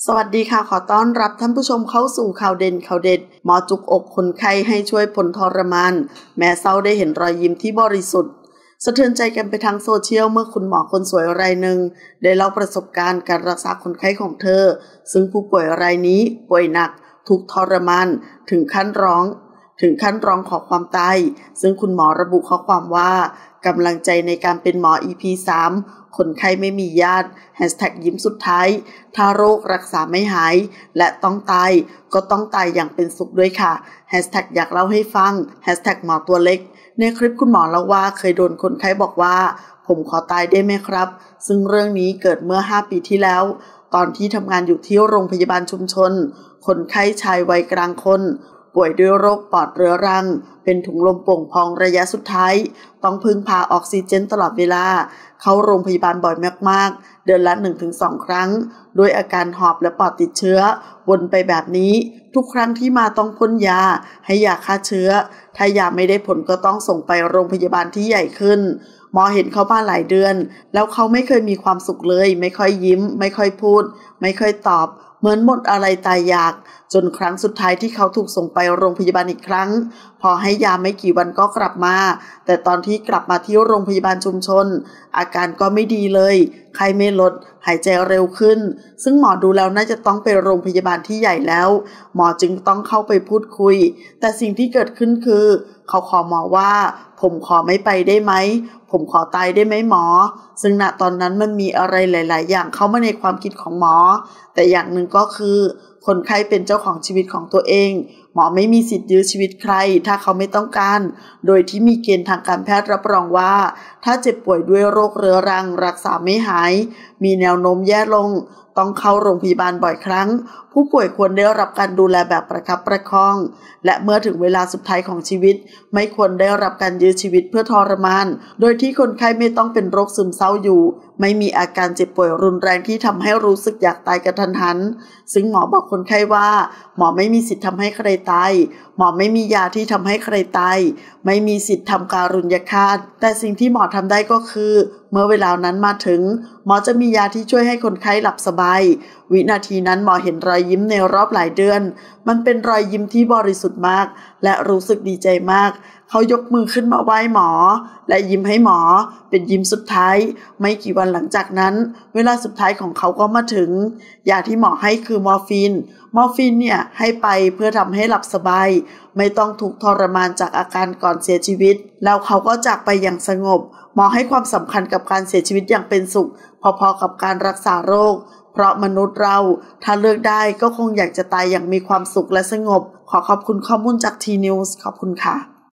สวัสดีค่ะขอต้อนรับท่านผู้ชมเข้าสู่ข่าวเด่นข่าวเด็ดหมอจุกอกคนไข้ให้ช่วยพ้นทรมานแม้เศร้าได้เห็นรอยยิ้มที่บริสุทธิ์สะเทือนใจกันไปทางโซเชียลเมื่อคุณหมอคนสวยรายหนึ่งได้เล่าประสบการณ์การรักษาคนไข้ของเธอซึ่งผู้ป่วยรายนี้ป่วยหนักทุกข์ทรมานถึงขั้นร้องขอความตายซึ่งคุณหมอระบุข้อความว่ากำลังใจในการเป็นหมอ EP 3คนไข้ไม่มีญาติยิ้มสุดท้ายถ้าโรครักษาไม่หายและต้องตายก็ต้องตายอย่างเป็นสุขด้วยค่ะอยากเล่าให้ฟังหมอตัวเล็กในคลิปคุณหมอเล่าว่าเคยโดนคนไข้บอกว่าผมขอตายได้ไหมครับซึ่งเรื่องนี้เกิดเมื่อ5 ปีที่แล้วตอนที่ทำงานอยู่ที่โรงพยาบาลชุมชนคนไข้ชายวัยกลางคนป่วยด้วยโรคปอดเรื้อรังเป็นถุงลมโป่งพองระยะสุดท้ายต้องพึ่งพาออกซิเจนตลอดเวลาเข้าโรงพยาบาลบ่อยมากๆเดือนละ 1-2 ครั้งด้วยอาการหอบและปอดติดเชื้อวนไปแบบนี้ทุกครั้งที่มาต้องพ่นยาให้ยาฆ่าเชื้อถ้ายาไม่ได้ผลก็ต้องส่งไปโรงพยาบาลที่ใหญ่ขึ้นหมอเห็นเขามาหลายเดือนแล้วเขาไม่เคยมีความสุขเลยไม่ค่อยยิ้มไม่ค่อยพูดไม่ค่อยตอบเหมือนหมดอะไรตายอยากจนครั้งสุดท้ายที่เขาถูกส่งไปโรงพยาบาลอีกครั้งพอให้ยาไม่กี่วันก็กลับมาแต่ตอนที่กลับมาที่โรงพยาบาลชุมชนอาการก็ไม่ดีเลยไข้ไม่ลดหายใจเร็วขึ้นซึ่งหมอดูแล้วน่าจะต้องไปโรงพยาบาลที่ใหญ่แล้วหมอจึงต้องเข้าไปพูดคุยแต่สิ่งที่เกิดขึ้นคือเขาขอหมอว่าผมขอไม่ไปได้ไหมผมขอตายได้ไหมหมอซึ่งณตอนนั้นมันมีอะไรหลายๆอย่างเข้ามาในความคิดของหมอแต่อย่างหนึ่งก็คือคนไข้เป็นเจ้าของชีวิตของตัวเองหมอไม่มีสิทธิ์ยื้อชีวิตใครถ้าเขาไม่ต้องการโดยที่มีเกณฑ์ทางการแพทย์รับรองว่าถ้าเจ็บป่วยด้วยโรคเรื้อรังรักษาไม่หายมีแนวโน้มแย่ลงต้องเข้าโรงพยาบาลบ่อยครั้งผู้ป่วยควรได้รับการดูแลแบบประคับประคองและเมื่อถึงเวลาสุดท้ายของชีวิตไม่ควรได้รับการยื้อชีวิตเพื่อทรมานโดยที่คนไข้ไม่ต้องเป็นโรคซึมเศร้าอยู่ไม่มีอาการเจ็บป่วยรุนแรงที่ทำให้รู้สึกอยากตายกระทันหันซึ่งหมอบอกคนไข้ว่าหมอไม่มีสิทธิ์ทำให้ใครตายหมอไม่มียาที่ทำให้ใครตายไม่มีสิทธิ์ทำการุญยฆาตแต่สิ่งที่หมอทำได้ก็คือเมื่อเวลานั้นมาถึงหมอจะมียาที่ช่วยให้คนไข้หลับสบายวินาทีนั้นหมอเห็นรอยยิ้มในรอบหลายเดือนมันเป็นรอยยิ้มที่บริสุทธิ์มากและรู้สึกดีใจมากเขายกมือขึ้นมาไหว้หมอและยิ้มให้หมอเป็นยิ้มสุดท้ายไม่กี่วันหลังจากนั้นเวลาสุดท้ายของเขาก็มาถึงยาที่หมอให้คือมอร์ฟีนเนี่ยให้ไปเพื่อทำให้หลับสบายไม่ต้องทุกข์ทรมานจากอาการก่อนเสียชีวิตแล้วเขาก็จากไปอย่างสงบหมอให้ความสำคัญกับการเสียชีวิตอย่างเป็นสุขพอๆกับการรักษาโรคเพราะมนุษย์เราถ้าเลือกได้ก็คงอยากจะตายอย่างมีความสุขและสงบขอขอบคุณข้อมูลจาก T News ขอบคุณค่ะ